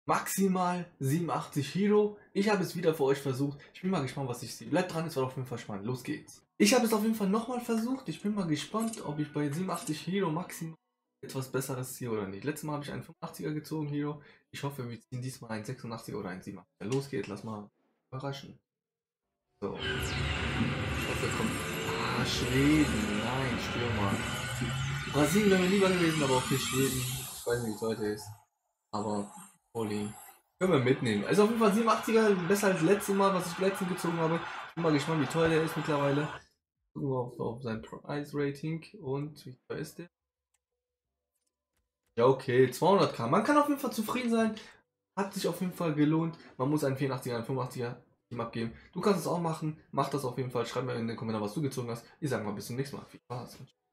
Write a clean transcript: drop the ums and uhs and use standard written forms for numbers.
Maximal 87 Hero. Ich habe es wieder für euch versucht. Ich bin mal gespannt, was ich sehe. Bleibt dran, es wird auf jeden Fall spannend. Los geht's. Ich habe es auf jeden Fall nochmal versucht. Ich bin mal gespannt, ob ich bei 87 Hero maximal etwas Besseres ziehe oder nicht. Letztes Mal habe ich einen 85er gezogen, Hero. Ich hoffe, wir ziehen diesmal einen 86er oder einen 87er. Los geht's, lass mal überraschen. So. Ich hoffe, er kommt. Ah, Schweden. Nein, Stürmer. Brasilien wäre mir lieber gewesen, aber auch nicht Schweden. Ich weiß nicht, wie teuer der ist. Aber Poli. Können wir mitnehmen. Also auf jeden Fall 87er, besser als letztes Mal, was ich letztens gezogen habe. Ich bin mal gespannt, wie teuer der ist mittlerweile. Gucken wir auf sein Price-Rating. Und wie teuer ist der? Ja, okay, 200k. Man kann auf jeden Fall zufrieden sein. Hat sich auf jeden Fall gelohnt. Man muss einen 84er, einen 85er Team abgeben. Du kannst es auch machen. Mach das auf jeden Fall. Schreib mir in den Kommentaren, was du gezogen hast. Ich sage mal bis zum nächsten Mal. Viel Spaß.